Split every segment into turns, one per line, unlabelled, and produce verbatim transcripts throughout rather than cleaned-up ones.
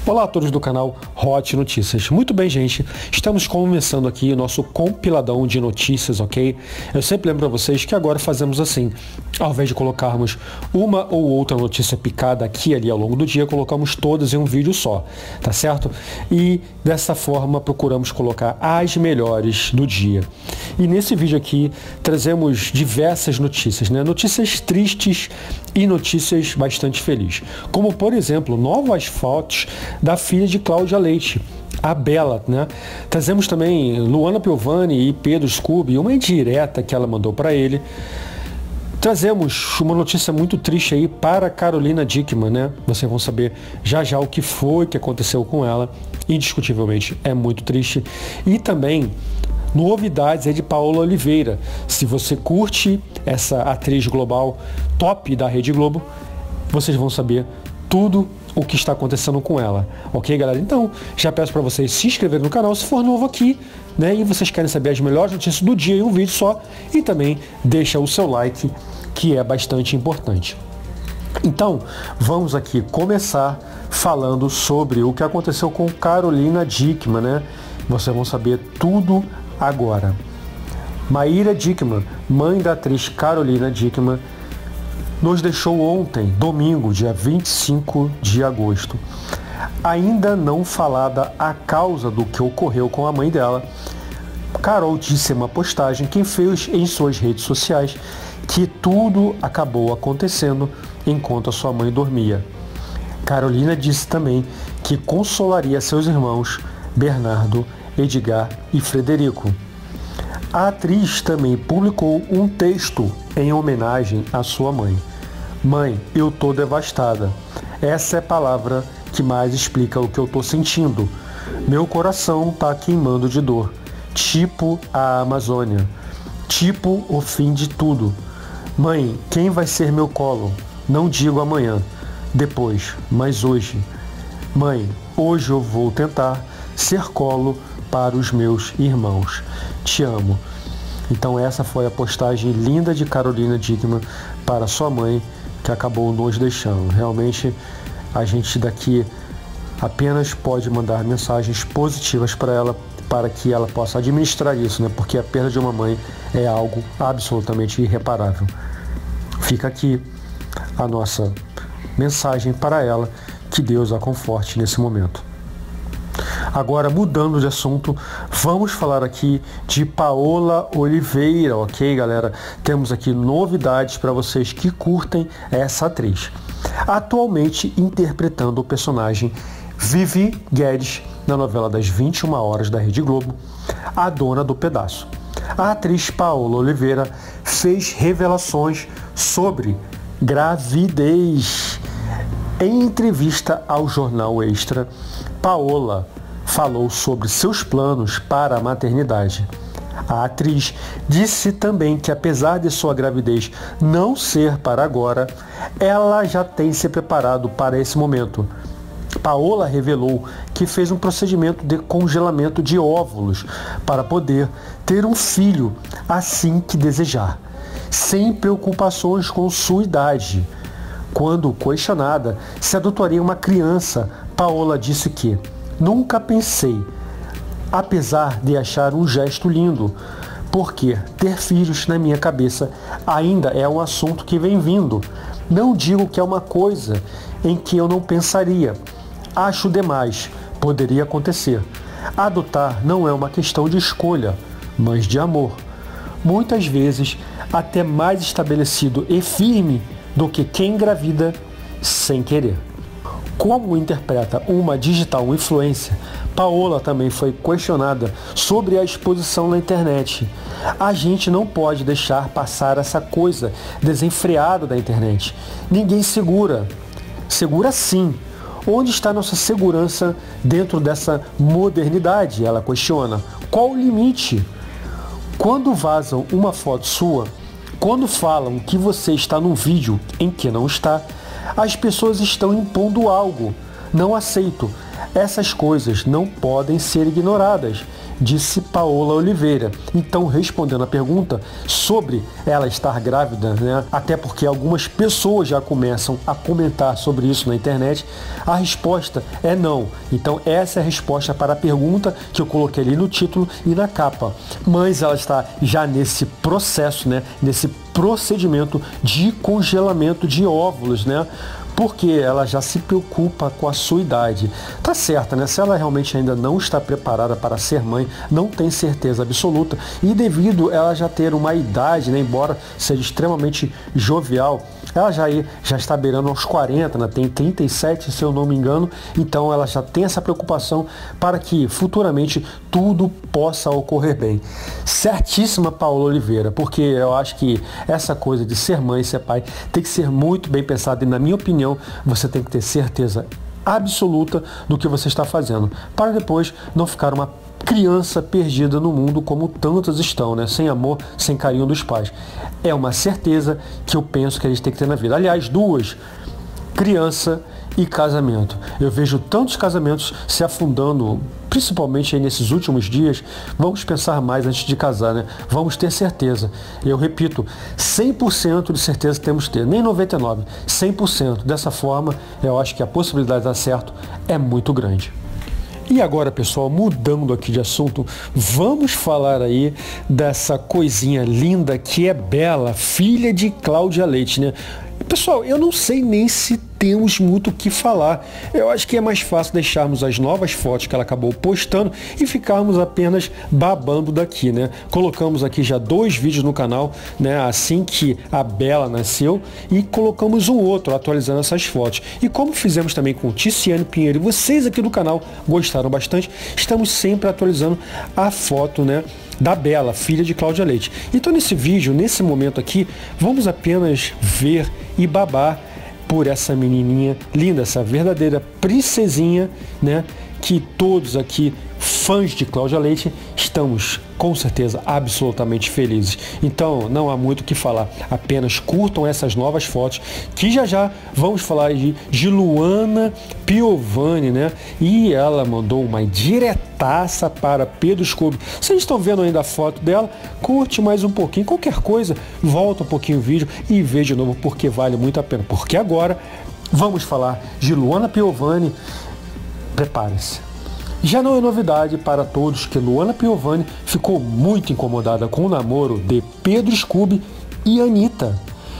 Olá a todos do canal Hot Notícias. Muito bem, gente, estamos começando aqui o nosso compiladão de notícias, ok? Eu sempre lembro para vocês que agora fazemos assim, ao invés de colocarmos uma ou outra notícia picada aqui e ali ao longo do dia, colocamos todas em um vídeo só, tá certo? E dessa forma procuramos colocar as melhores do dia. E nesse vídeo aqui trazemos diversas notícias, né? Notícias tristes e notícias bastante felizes, como por exemplo, novas fotos da filha de Cláudia Leite, a Bela, né? Trazemos também Luana Piovani e Pedro Scooby, uma indireta que ela mandou para ele. Trazemos uma notícia muito triste aí para Carolina Dickmann, né? Vocês vão saber já já o que foi que aconteceu com ela. Indiscutivelmente é muito triste. E também novidades aí de Paola Oliveira. Se você curte essa atriz global top da Rede Globo, vocês vão saber tudo o que está acontecendo com ela, ok, galera? Então, já peço para vocês se inscreverem no canal se for novo aqui, né? E vocês querem saber as melhores notícias do dia em um vídeo só, e também deixa o seu like, que é bastante importante. Então, vamos aqui começar falando sobre o que aconteceu com Carolina Dickmann, né? Vocês vão saber tudo agora. Maíra Dickmann, mãe da atriz Carolina Dickmann, nos deixou ontem, domingo, dia vinte e cinco de agosto. Ainda não falada a causa do que ocorreu com a mãe dela, Carol disse em uma postagem que fez em suas redes sociais que tudo acabou acontecendo enquanto a sua mãe dormia. Carolina disse também que consolaria seus irmãos Bernardo, Edgar e Frederico. A atriz também publicou um texto em homenagem à sua mãe. Mãe, eu tô devastada. Essa é a palavra que mais explica o que eu tô sentindo. Meu coração tá queimando de dor. Tipo a Amazônia. Tipo o fim de tudo. Mãe, quem vai ser meu colo? Não digo amanhã. Depois, mas hoje. Mãe, hoje eu vou tentar ser colo para os meus irmãos. Te amo. Então essa foi a postagem linda de Carolina Dickmann para sua mãe, que acabou nos deixando. Realmente a gente daqui apenas pode mandar mensagens positivas para ela, para que ela possa administrar isso, né? Porque a perda de uma mãe é algo absolutamente irreparável. Fica aqui a nossa mensagem para ela, que Deus a conforte nesse momento. Agora, mudando de assunto, vamos falar aqui de Paola Oliveira, ok, galera? Temos aqui novidades para vocês que curtem essa atriz. Atualmente interpretando o personagem Vivi Guedes na novela das vinte e uma horas da Rede Globo, A Dona do Pedaço. A atriz Paola Oliveira fez revelações sobre gravidez. Em entrevista ao jornal Extra, Paola falou sobre seus planos para a maternidade. A atriz disse também que, apesar de sua gravidez não ser para agora, ela já tem se preparado para esse momento. Paola revelou que fez um procedimento de congelamento de óvulos para poder ter um filho assim que desejar, sem preocupações com sua idade. Quando questionada se adotaria uma criança, Paola disse que nunca pensei, apesar de achar um gesto lindo, porque ter filhos na minha cabeça ainda é um assunto que vem vindo. Não digo que é uma coisa em que eu não pensaria. Acho demais, poderia acontecer. Adotar não é uma questão de escolha, mas de amor. Muitas vezes até mais estabelecido e firme do que quem engravida sem querer. Como interpreta uma digital influencer, Paola também foi questionada sobre a exposição na internet. A gente não pode deixar passar essa coisa desenfreada da internet. Ninguém segura. Segura sim. Onde está nossa segurança dentro dessa modernidade? Ela questiona. Qual o limite? Quando vazam uma foto sua, quando falam que você está num vídeo em que não está, as pessoas estão impondo algo. Não aceito. Essas coisas não podem ser ignoradas, disse Paola Oliveira. Então, respondendo a pergunta sobre ela estar grávida, né, até porque algumas pessoas já começam a comentar sobre isso na internet, a resposta é não. Então, essa é a resposta para a pergunta que eu coloquei ali no título e na capa. Mas ela está já nesse processo, né, nesse procedimento de congelamento de óvulos, né? Porque ela já se preocupa com a sua idade. Tá certa, né? Se ela realmente ainda não está preparada para ser mãe, não tem certeza absoluta, e devido a ela já ter uma idade, né, embora seja extremamente jovial, ela já, já está beirando aos quarenta, né? Tem trinta e sete, se eu não me engano, então ela já tem essa preocupação para que futuramente tudo possa ocorrer bem. Certíssima, Paola Oliveira, porque eu acho que essa coisa de ser mãe e ser pai tem que ser muito bem pensada, e na minha opinião, você tem que ter certeza absoluta do que você está fazendo, para depois não ficar uma criança perdida no mundo como tantas estão, né? Sem amor, sem carinho dos pais. É uma certeza que eu penso que a gente tem que ter na vida. Aliás, duas, criança e casamento. Eu vejo tantos casamentos se afundando, principalmente aí nesses últimos dias. Vamos pensar mais antes de casar, né? Vamos ter certeza. Eu repito, cem por cento de certeza temos que ter, nem noventa e nove por cento, cem por cento. Dessa forma, eu acho que a possibilidade de dar certo é muito grande. E agora, pessoal, mudando aqui de assunto, vamos falar aí dessa coisinha linda que é Bela, filha de Cláudia Leite, né? Pessoal, eu não sei nem se temos muito o que falar. Eu acho que é mais fácil deixarmos as novas fotos que ela acabou postando e ficarmos apenas babando daqui, né? Colocamos aqui já dois vídeos no canal, né? Assim que a Bela nasceu, e colocamos um outro atualizando essas fotos. E como fizemos também com Ticiane Pinheiro, e vocês aqui do canal gostaram bastante, estamos sempre atualizando a foto, né, da Bela, filha de Cláudia Leite. Então, nesse vídeo, nesse momento aqui, vamos apenas ver e babar por essa menininha linda, essa verdadeira princesinha, né, que todos aqui, fãs de Cláudia Leite, estamos com certeza absolutamente felizes. Então, não há muito o que falar, apenas curtam essas novas fotos, que já já vamos falar de, de Luana Piovani, né? E ela mandou uma diretaça para Pedro Scooby. Vocês estão vendo ainda a foto dela? Curte mais um pouquinho, qualquer coisa, volta um pouquinho o vídeo e vê de novo, porque vale muito a pena. Porque agora vamos falar de Luana Piovani. Prepare-se. Já não é novidade para todos que Luana Piovani ficou muito incomodada com o namoro de Pedro Scooby e Anitta.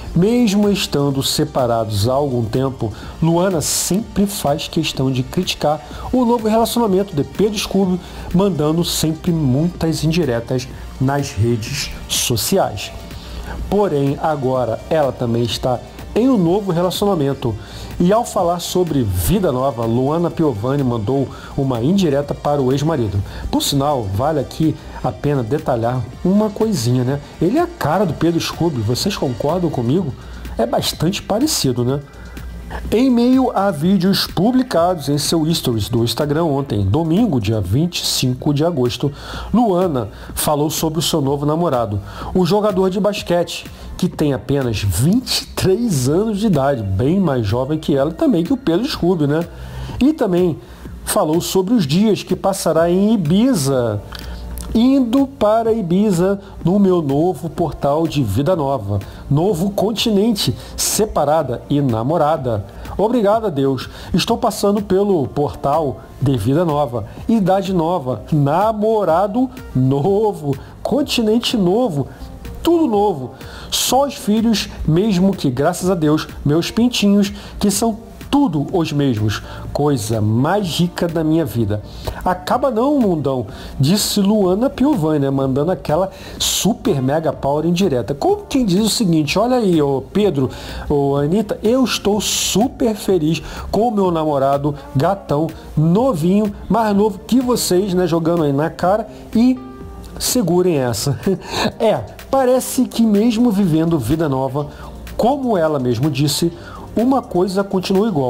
Mesmo estando separados há algum tempo, Luana sempre faz questão de criticar o novo relacionamento de Pedro Scooby, mandando sempre muitas indiretas nas redes sociais. Porém, agora ela também está em um novo relacionamento. E ao falar sobre vida nova, Luana Piovani mandou uma indireta para o ex-marido. Por sinal, vale aqui a pena detalhar uma coisinha, né? Ele é a cara do Pedro Scooby, vocês concordam comigo? É bastante parecido, né? Em meio a vídeos publicados em seu stories do Instagram ontem, domingo, dia vinte e cinco de agosto, Luana falou sobre o seu novo namorado, o jogador de basquete, que tem apenas vinte e três anos de idade, bem mais jovem que ela e também que o Pedro Scooby, né? E também falou sobre os dias que passará em Ibiza, indo para Ibiza no meu novo portal de vida nova, novo continente, separada e namorada. Obrigado a Deus, estou passando pelo portal de vida nova, idade nova, namorado novo, continente novo, tudo novo. Só os filhos, mesmo que, graças a Deus, meus pintinhos, que são tudo os mesmos. Coisa mais rica da minha vida. Acaba não, mundão, disse Luana Piovani, né, mandando aquela super mega power indireta. Como quem diz o seguinte, olha aí, ô Pedro, ô Anitta, eu estou super feliz com o meu namorado gatão, novinho, mais novo que vocês, né, jogando aí na cara, e segurem essa. É, parece que mesmo vivendo vida nova, como ela mesmo disse, uma coisa continua igual.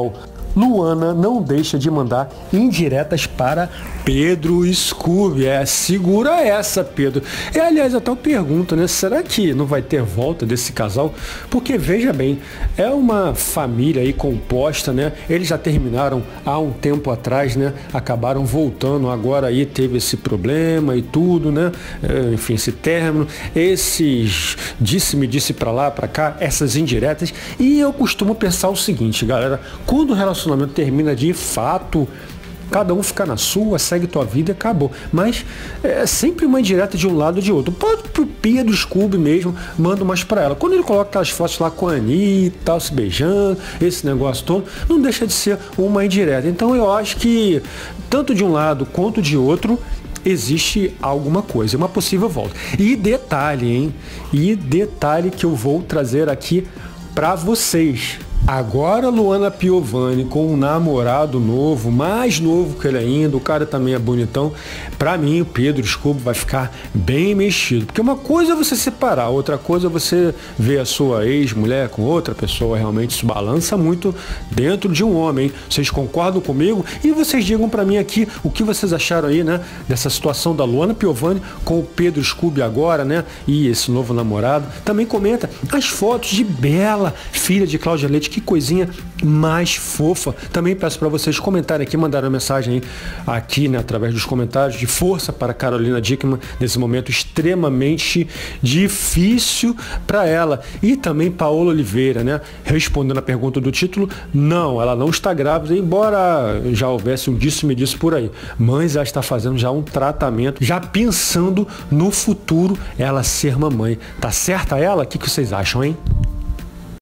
Luana não deixa de mandar indiretas para Pedro Scooby. É, segura essa, Pedro. E, aliás, até eu pergunto, né? Será que não vai ter volta desse casal? Porque, veja bem, é uma família aí composta, né? Eles já terminaram há um tempo atrás, né? Acabaram voltando, agora aí teve esse problema e tudo, né? É, enfim, esse término, esses disse-me, disse pra lá, pra cá, essas indiretas. E eu costumo pensar o seguinte, galera, quando o relacionamento termina de fato, cada um fica na sua, segue tua vida e acabou. Mas é sempre uma indireta de um lado ou de outro. Pode pro Pedro Scooby mesmo, manda umas pra ela. Quando ele coloca aquelas fotos lá com a Anitta, tal, se beijando, esse negócio todo, não deixa de ser uma indireta. Então eu acho que, tanto de um lado quanto de outro, existe alguma coisa, uma possível volta. E detalhe, hein? E detalhe que eu vou trazer aqui pra vocês. Agora Luana Piovani com um namorado novo, mais novo que ele ainda, o cara também é bonitão. Pra mim, o Pedro Scooby vai ficar bem mexido. Porque uma coisa é você separar, outra coisa é você ver a sua ex-mulher com outra pessoa. Realmente isso balança muito dentro de um homem, hein? Vocês concordam comigo? E vocês digam pra mim aqui o que vocês acharam aí, né? Dessa situação da Luana Piovani com o Pedro Scooby agora, né? E esse novo namorado. Também comenta as fotos de Bela, filha de Cláudia Leite. Que coisinha mais fofa. Também peço para vocês comentarem aqui, mandarem uma mensagem aí, aqui, né, através dos comentários, de força para Carolina Dickmann nesse momento extremamente difícil para ela. E também Paola Oliveira, né, respondendo a pergunta do título, não, ela não está grávida, embora já houvesse um disse-me disse por aí, mas ela está fazendo já um tratamento, já pensando no futuro ela ser mamãe. Tá certa ela? O que que vocês acham, hein?